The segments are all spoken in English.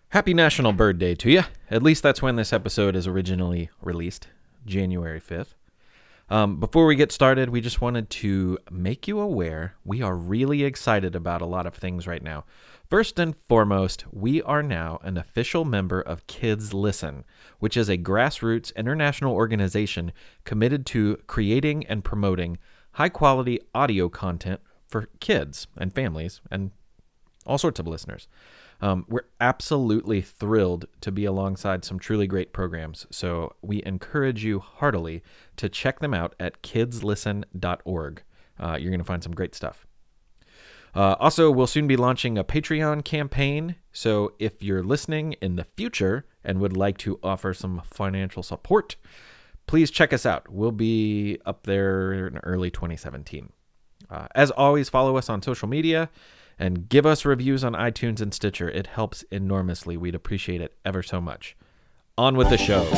Happy National Bird Day to you. At least that's when this episode is originally released, January 5th. Before we get started, we just wanted to make you aware we are really excited about a lot of things right now. First and foremost, we are now an official member of Kids Listen, which is a grassroots international organization committed to creating and promoting high-quality audio content for kids and families and all sorts of listeners. We're absolutely thrilled to be alongside some truly great programs, so we encourage you heartily to check them out at kidslisten.org. You're going to find some great stuff. Also, we'll soon be launching a Patreon campaign, so if you're listening in the future and would like to offer some financial support, please check us out. We'll be up there in early 2017. As always, follow us on social media and give us reviews on iTunes and Stitcher. It helps enormously. We'd appreciate it ever so much. On with the show.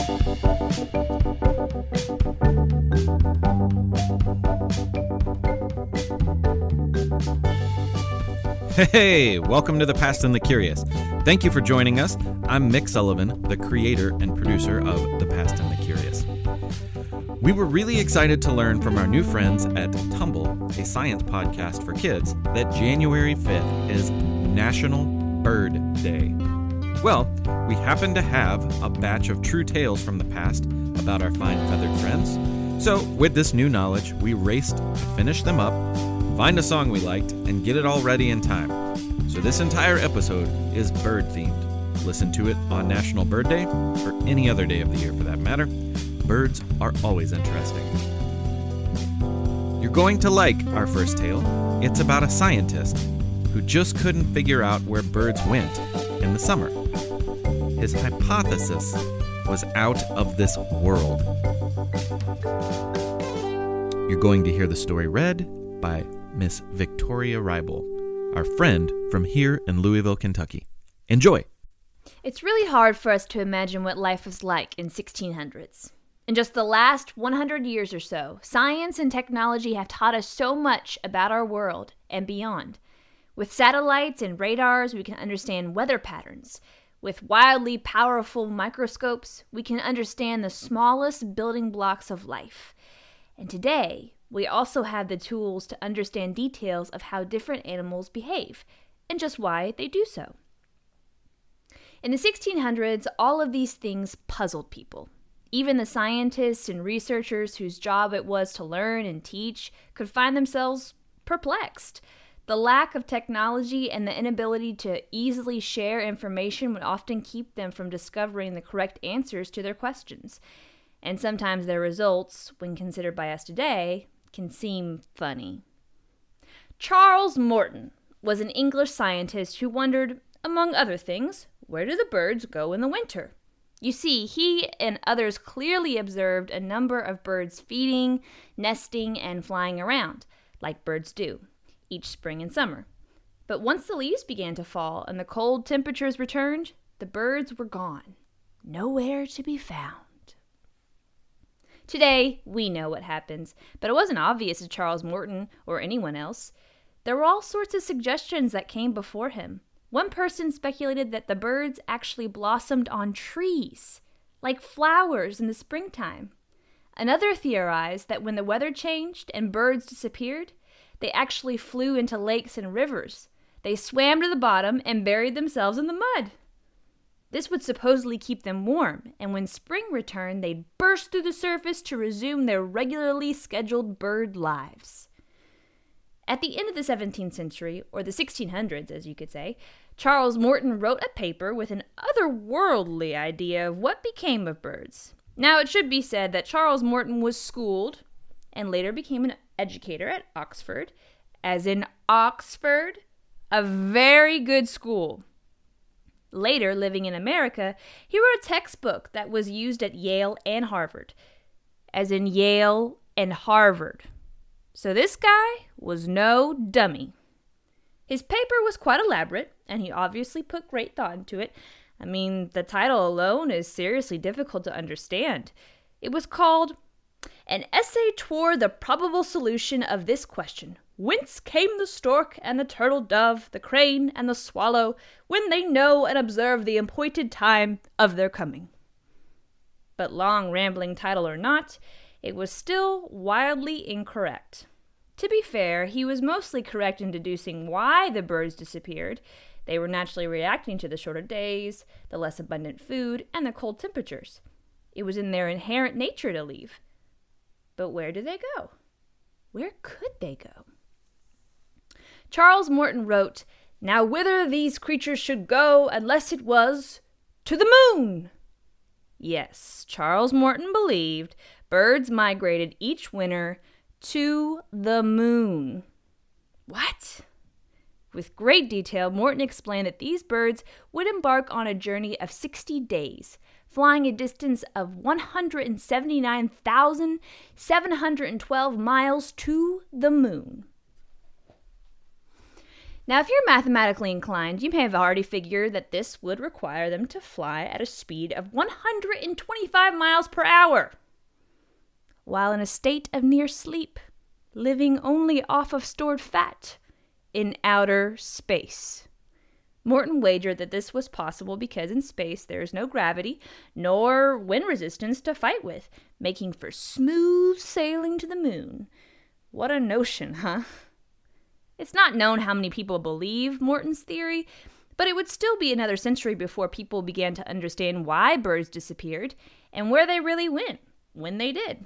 Hey, welcome to The Past and the Curious. Thank you for joining us. I'm Mick Sullivan, the creator and producer of The Past and the Curious. We were really excited to learn from our new friends at Tumble, a science podcast for kids, that January 5th is National Bird Day. Well, we happen to have a batch of true tales from the past about our fine feathered friends. So, with this new knowledge, we raced to finish them up, find a song we liked, and get it all ready in time. So this entire episode is bird-themed. Listen to it on National Bird Day, or any other day of the year for that matter. Birds are always interesting. You're going to like our first tale. It's about a scientist who just couldn't figure out where birds went in the summer. His hypothesis was out of this world. You're going to hear the story read by Miss Victoria Reibel, our friend from here in Louisville, Kentucky. Enjoy! It's really hard for us to imagine what life was like in 1600s. In just the last 100 years or so, science and technology have taught us so much about our world and beyond. With satellites and radars, we can understand weather patterns. With wildly powerful microscopes, we can understand the smallest building blocks of life. And today, we also have the tools to understand details of how different animals behave, and just why they do so. In the 1600s, all of these things puzzled people. Even the scientists and researchers whose job it was to learn and teach could find themselves perplexed. The lack of technology and the inability to easily share information would often keep them from discovering the correct answers to their questions. And sometimes their results, when considered by us today, can seem funny. Charles Morton was an English scientist who wondered, among other things, where do the birds go in the winter? You see, he and others clearly observed a number of birds feeding, nesting, and flying around, like birds do, each spring and summer. But once the leaves began to fall and the cold temperatures returned, the birds were gone, nowhere to be found. Today, we know what happens, but it wasn't obvious to Charles Morton or anyone else. There were all sorts of suggestions that came before him. One person speculated that the birds actually blossomed on trees, like flowers in the springtime. Another theorized that when the weather changed and birds disappeared, they actually flew into lakes and rivers. They swam to the bottom and buried themselves in the mud. This would supposedly keep them warm, and when spring returned, they'd burst through the surface to resume their regularly scheduled bird lives. At the end of the 17th century, or the 1600s as you could say, Charles Morton wrote a paper with an otherworldly idea of what became of birds. Now it should be said that Charles Morton was schooled and later became an educator at Oxford, as in Oxford, a very good school. Later, living in America, he wrote a textbook that was used at Yale and Harvard, as in Yale and Harvard. So this guy was no dummy. His paper was quite elaborate, and he obviously put great thought into it. I mean, the title alone is seriously difficult to understand. It was called An Essay Toward the Probable Solution of This Question: Whence came the stork and the turtle dove, the crane and the swallow, when they know and observe the appointed time of their coming? But long rambling title or not, it was still wildly incorrect. To be fair, he was mostly correct in deducing why the birds disappeared. They were naturally reacting to the shorter days, the less abundant food, and the cold temperatures. It was in their inherent nature to leave. But where did they go? Where could they go? Charles Morton wrote, "Now whither these creatures should go, unless it was to the moon." Yes, Charles Morton believed birds migrated each winter to the moon. What? With great detail, Morton explained that these birds would embark on a journey of 60 days, flying a distance of 179,712 miles to the moon. Now, if you're mathematically inclined, you may have already figured that this would require them to fly at a speed of 125 miles per hour, while in a state of near sleep, living only off of stored fat in outer space. Morton wagered that this was possible because in space there is no gravity nor wind resistance to fight with, making for smooth sailing to the moon. What a notion, huh? It's not known how many people believe Morton's theory, but it would still be another century before people began to understand why birds disappeared and where they really went when they did.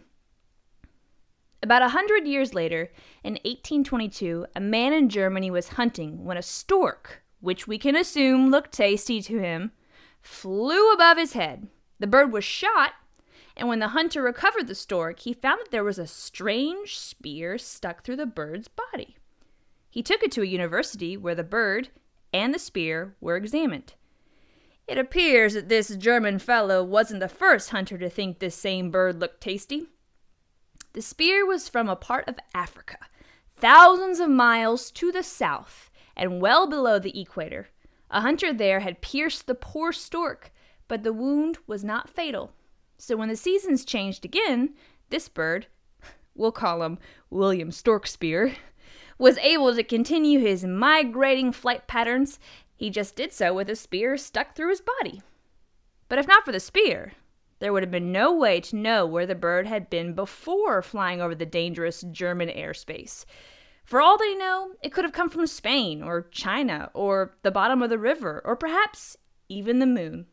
About 100 years later, in 1822, a man in Germany was hunting when a stork, which we can assume looked tasty to him, flew above his head. The bird was shot, and when the hunter recovered the stork, he found that there was a strange spear stuck through the bird's body. He took it to a university where the bird and the spear were examined. It appears that this German fellow wasn't the first hunter to think this same bird looked tasty. The spear was from a part of Africa, thousands of miles to the south and well below the equator. A hunter there had pierced the poor stork, but the wound was not fatal. So when the seasons changed again, this bird, we'll call him William Storkspear, was able to continue his migrating flight patterns. He just did so with a spear stuck through his body. But if not for the spear, there would have been no way to know where the bird had been before flying over the dangerous German airspace. For all they know, it could have come from Spain or China or the bottom of the river or perhaps even the moon.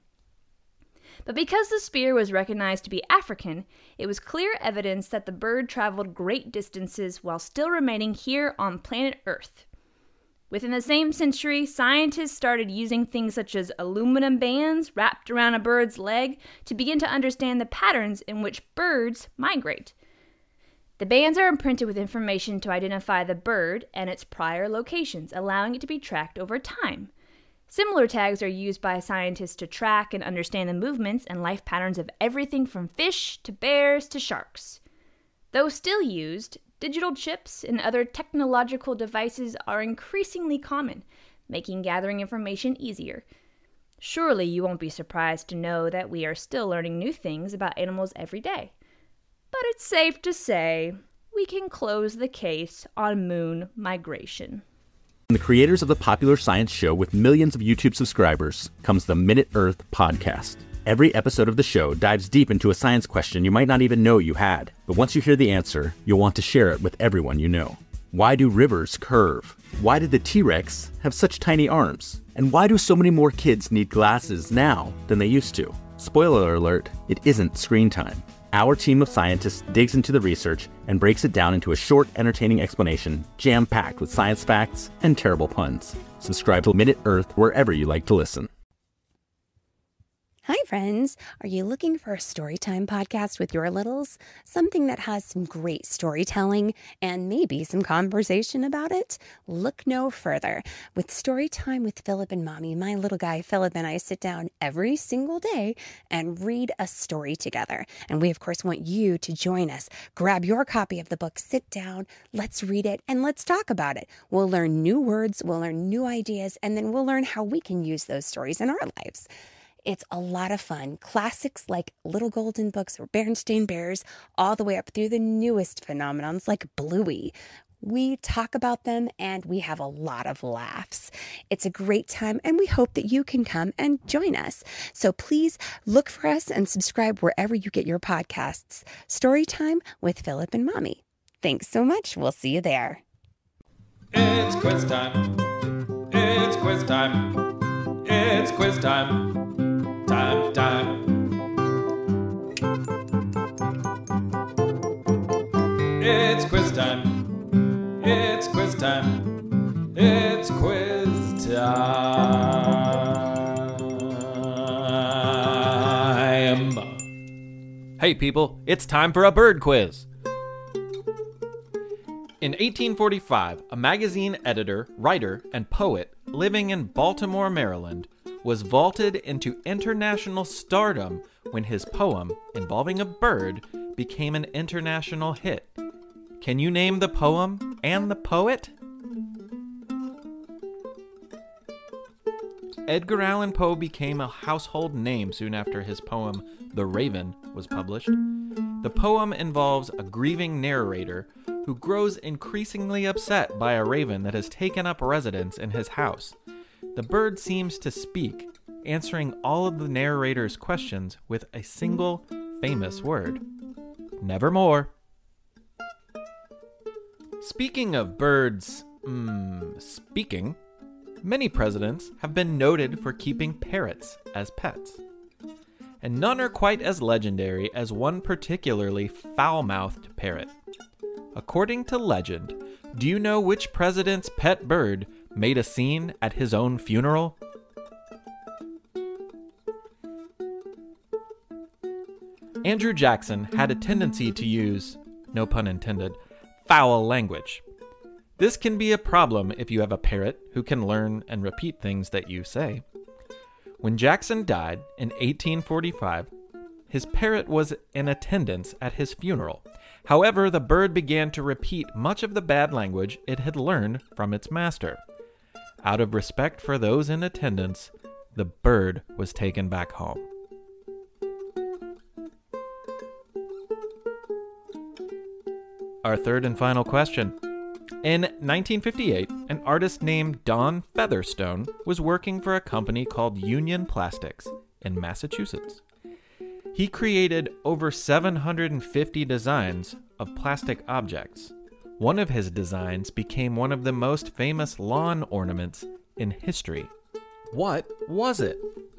But because the spear was recognized to be African, it was clear evidence that the bird traveled great distances while still remaining here on planet Earth. Within the same century, scientists started using things such as aluminum bands wrapped around a bird's leg to begin to understand the patterns in which birds migrate. The bands are imprinted with information to identify the bird and its prior locations, allowing it to be tracked over time. Similar tags are used by scientists to track and understand the movements and life patterns of everything from fish to bears to sharks. Though still used, digital chips and other technological devices are increasingly common, making gathering information easier. Surely you won't be surprised to know that we are still learning new things about animals every day. But it's safe to say we can close the case on moon migration. From the creators of the popular science show with millions of YouTube subscribers comes the Minute Earth podcast. Every episode of the show dives deep into a science question you might not even know you had. But once you hear the answer, you'll want to share it with everyone you know. Why do rivers curve? Why did the T-Rex have such tiny arms? And why do so many more kids need glasses now than they used to? Spoiler alert, it isn't screen time. Our team of scientists digs into the research and breaks it down into a short, entertaining explanation, jam-packed with science facts and terrible puns. Subscribe to Minute Earth wherever you like to listen. Hi, friends. Are you looking for a storytime podcast with your littles? Something that has some great storytelling and maybe some conversation about it? Look no further. With Storytime with Philip and Mommy, my little guy Philip and I sit down every single day and read a story together. And we, of course, want you to join us. Grab your copy of the book, sit down, let's read it, and let's talk about it. We'll learn new words, we'll learn new ideas, and then we'll learn how we can use those stories in our lives. It's a lot of fun. Classics like Little Golden Books or Berenstain Bears, all the way up through the newest phenomenons like Bluey. We talk about them and we have a lot of laughs. It's a great time and we hope that you can come and join us. So please look for us and subscribe wherever you get your podcasts. Storytime with Philip and Mommy. Thanks so much. We'll see you there. It's quiz time. It's quiz time. It's quiz time. Time. It's quiz time. It's quiz time. It's quiz time. Hey people, it's time for a bird quiz. In 1845, a magazine editor, writer, and poet living in Baltimore, Maryland, was vaulted into international stardom when his poem, involving a bird, became an international hit. Can you name the poem and the poet? Edgar Allan Poe became a household name soon after his poem, The Raven, was published. The poem involves a grieving narrator who grows increasingly upset by a raven that has taken up residence in his house. The bird seems to speak, answering all of the narrator's questions with a single famous word: nevermore. Speaking of birds, speaking, many presidents have been noted for keeping parrots as pets. And none are quite as legendary as one particularly foul-mouthed parrot. According to legend, do you know which president's pet bird made a scene at his own funeral? Andrew Jackson had a tendency to use, no pun intended, foul language. This can be a problem if you have a parrot who can learn and repeat things that you say. When Jackson died in 1845, his parrot was in attendance at his funeral. However, the bird began to repeat much of the bad language it had learned from its master. Out of respect for those in attendance, the bird was taken back home. Our third and final question. In 1958, an artist named Don Featherstone was working for a company called Union Plastics in Massachusetts. He created over 750 designs of plastic objects. One of his designs became one of the most famous lawn ornaments in history. What was it?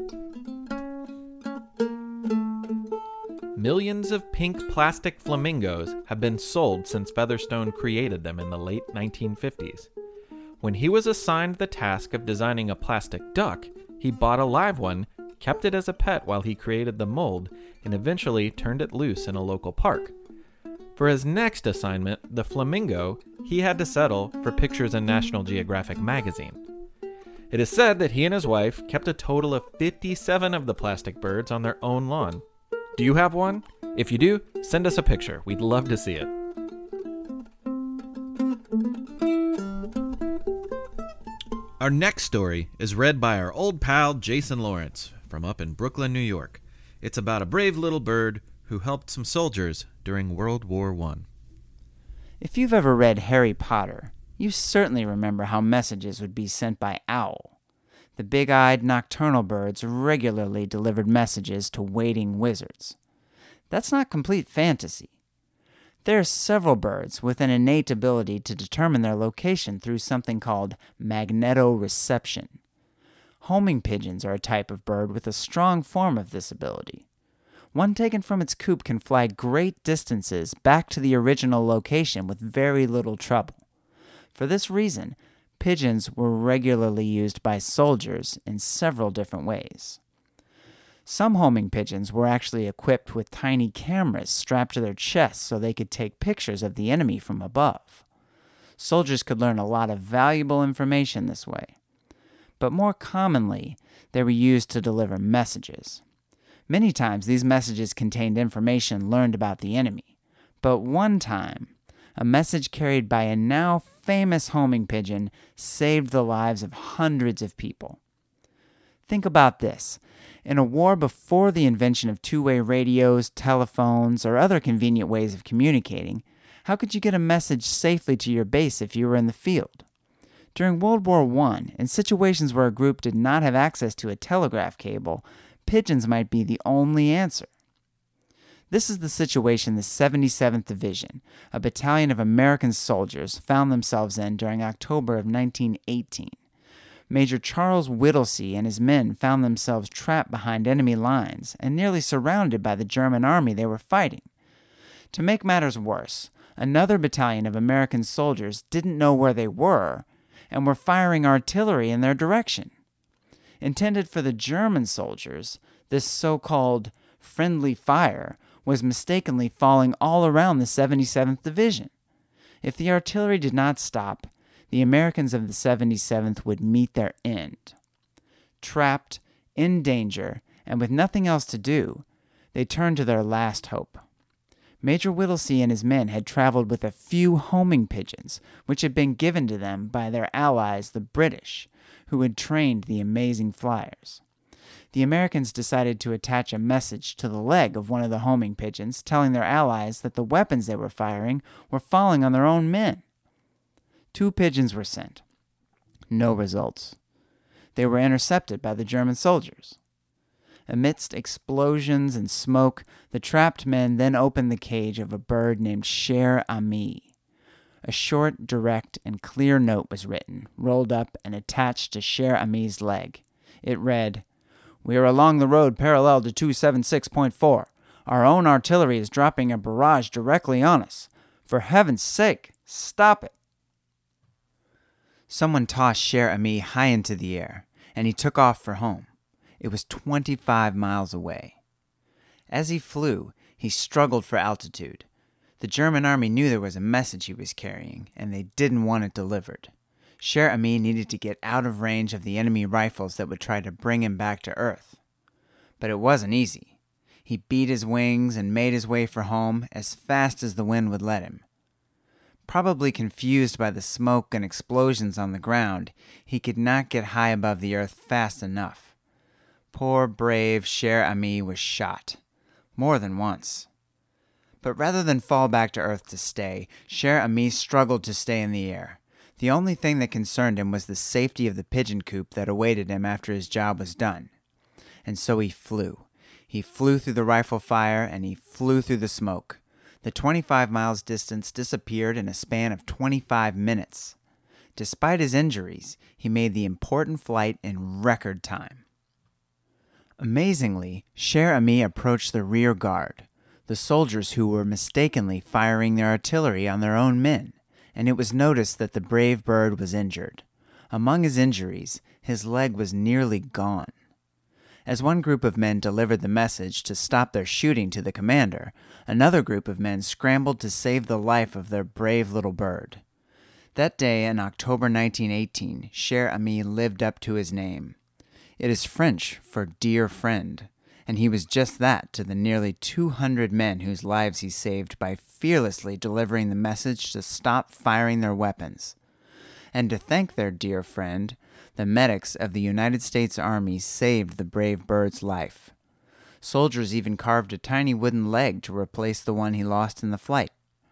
Millions of pink plastic flamingos have been sold since Featherstone created them in the late 1950s. When he was assigned the task of designing a plastic duck, he bought a live one, kept it as a pet while he created the mold, and eventually turned it loose in a local park. For his next assignment, the flamingo, he had to settle for pictures in National Geographic magazine. It is said that he and his wife kept a total of 57 of the plastic birds on their own lawn. Do you have one? If you do, send us a picture. We'd love to see it. Our next story is read by our old pal Jason Lawrence from up in Brooklyn, New York. It's about a brave little bird who helped some soldiers during World War I. If you've ever read Harry Potter, you certainly remember how messages would be sent by owl. The big-eyed nocturnal birds regularly delivered messages to waiting wizards. That's not complete fantasy. There are several birds with an innate ability to determine their location through something called magnetoreception. Homing pigeons are a type of bird with a strong form of this ability. One taken from its coop can fly great distances back to the original location with very little trouble. For this reason, pigeons were regularly used by soldiers in several different ways. Some homing pigeons were actually equipped with tiny cameras strapped to their chests so they could take pictures of the enemy from above. Soldiers could learn a lot of valuable information this way. But more commonly, they were used to deliver messages. Many times these messages contained information learned about the enemy. But one time, a message carried by a now famous homing pigeon saved the lives of hundreds of people. Think about this. In a war before the invention of two-way radios, telephones, or other convenient ways of communicating, How could you get a message safely to your base if you were in the field? During World War I, in situations where a group did not have access to a telegraph cable, pigeons might be the only answer. This is the situation the 77th Division, a battalion of American soldiers, found themselves in during October of 1918. Major Charles Whittlesey and his men found themselves trapped behind enemy lines and nearly surrounded by the German army they were fighting. To make matters worse, another battalion of American soldiers didn't know where they were and were firing artillery in their direction. Intended for the German soldiers, this so-called friendly fire was mistakenly falling all around the 77th Division. If the artillery did not stop, the Americans of the 77th would meet their end. Trapped, in danger, and with nothing else to do, they turned to their last hope. Major Whittlesey and his men had traveled with a few homing pigeons, which had been given to them by their allies, the British, who had trained the amazing flyers. The Americans decided to attach a message to the leg of one of the homing pigeons, telling their allies that the weapons they were firing were falling on their own men. 2 pigeons were sent. No results. They were intercepted by the German soldiers. Amidst explosions and smoke, the trapped men then opened the cage of a bird named Cher Ami. A short, direct, and clear note was written, rolled up, and attached to Cher Ami's leg. It read, "We are along the road parallel to 276.4. Our own artillery is dropping a barrage directly on us. For heaven's sake, stop it." Someone tossed Cher Ami high into the air, and he took off for home. It was 25 miles away. As he flew, he struggled for altitude. The German army knew there was a message he was carrying, and they didn't want it delivered. Cher Ami needed to get out of range of the enemy rifles that would try to bring him back to Earth. But it wasn't easy. He beat his wings and made his way for home as fast as the wind would let him. Probably confused by the smoke and explosions on the ground, he could not get high above the earth fast enough. Poor brave Cher Ami was shot. More than once. But rather than fall back to earth to stay, Cher Ami struggled to stay in the air. The only thing that concerned him was the safety of the pigeon coop that awaited him after his job was done. And so he flew. He flew through the rifle fire, and he flew through the smoke. The 25 miles distance disappeared in a span of 25 minutes. Despite his injuries, he made the important flight in record time. Amazingly, Cher Ami approached the rear guard, the soldiers who were mistakenly firing their artillery on their own men, and it was noticed that the brave bird was injured. Among his injuries, his leg was nearly gone. As one group of men delivered the message to stop their shooting to the commander, another group of men scrambled to save the life of their brave little bird. That day in October 1918, Cher Ami lived up to his name. It is French for dear friend, and he was just that to the nearly 200 men whose lives he saved by fearlessly delivering the message to stop firing their weapons. And to thank their dear friend, the medics of the United States Army saved the brave bird's life. Soldiers even carved a tiny wooden leg to replace the one he lost in the flight.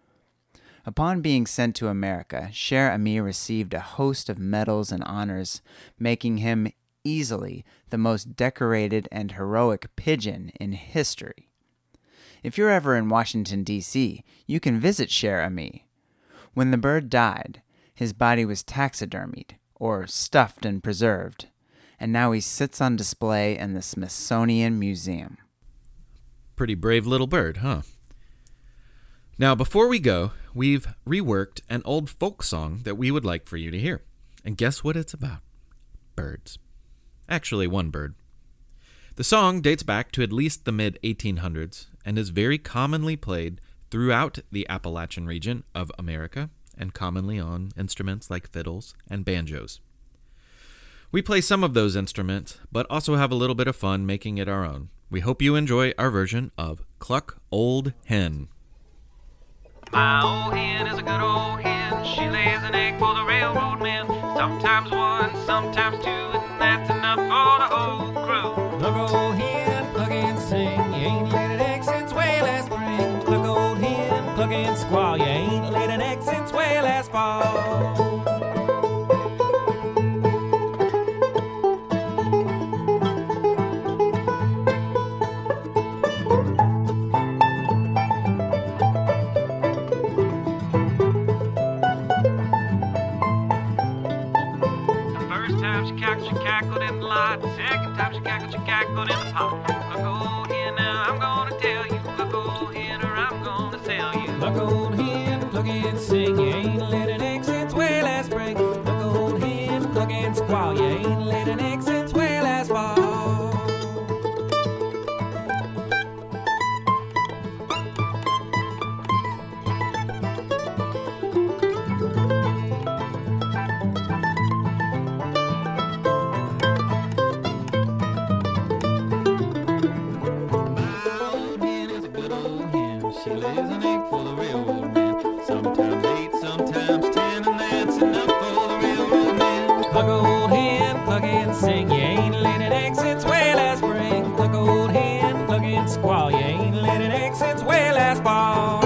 Upon being sent to America, Cher Ami received a host of medals and honors, making him easily the most decorated and heroic pigeon in history. If you're ever in Washington, D.C., you can visit Cher Ami. When the bird died, his body was taxidermied, or stuffed and preserved, and now he sits on display in the Smithsonian Museum. Pretty brave little bird, huh? Now, before we go, we've reworked an old folk song that we would like for you to hear. And guess what it's about? Birds. Actually, one bird. The song dates back to at least the mid-1800s and is very commonly played throughout the Appalachian region of America and commonly on instruments like fiddles and banjos. We play some of those instruments, but also have a little bit of fun making it our own. We hope you enjoy our version of Cluck Old Hen. My old hen is a good old hen. She lays an egg for the railroad men. Sometimes one, sometimes two, and that's enough for the whole crew. Cluck old hen, cluck and sing. You ain't laid an egg since way last spring. Cluck old hen, cluck and squall. You ain't Second time she cackled in the pot. Cluck Old Hen, now I'm gonna tell you. Cluck Old Hen, or I'm gonna sell you. Cluck Old Hen, cluck and sing. You ain't laid an egg since way last spring. Cluck Old Hen, cluck and squall. You ain't laid an egg since way last fall. She lays an egg for the railroad man. Sometimes 8, sometimes 10, and that's enough for the railroad man. Cluck Old Hen, cluck and sing. You ain't laid an egg since way last spring. Cluck Old Hen, cluck and squall. You ain't laid an egg since way last fall.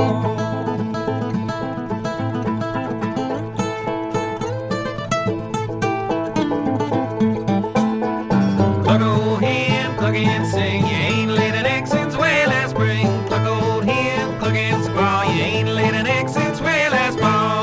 Cluck Old Hen, cluck and sing. You ain't laid an egg since way last spring. Cluck Old Hen, cluck and squall. You ain't laid an egg since way last fall.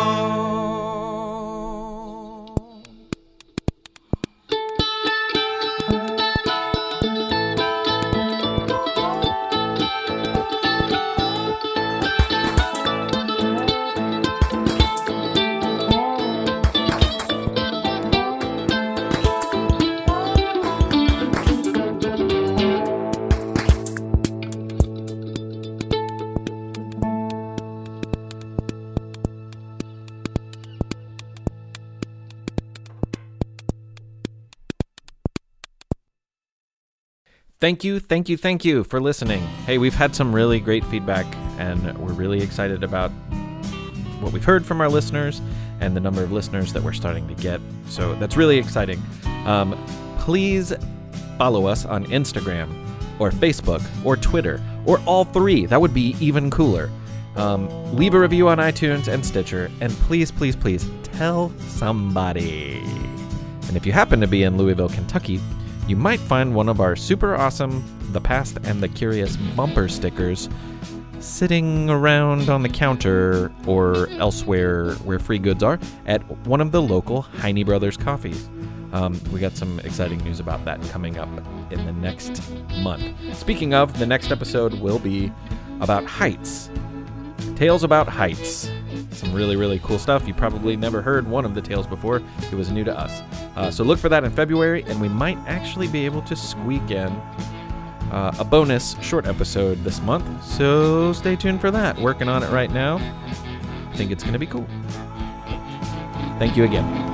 Thank you for listening. Hey, we've had some really great feedback, and we're really excited about what we've heard from our listeners and the number of listeners that we're starting to get. So that's really exciting. Please follow us on Instagram or Facebook or Twitter or all three. That would be even cooler. Leave a review on iTunes and Stitcher, and please tell somebody. And if you happen to be in Louisville, Kentucky, you might find one of our super awesome The Past and the Curious bumper stickers sitting around on the counter or elsewhere where free goods are at one of the local Heine Brothers coffees. We got some exciting news about that coming up in the next month. Speaking of, the next episode will be about heights. Tales about heights. Some really cool stuff. You probably never heard one of the tales before. It was new to us. So look for that in February, and we might actually be able to squeak in a bonus short episode this month. So stay tuned for that. Working on it right now. I think it's going to be cool. Thank you again.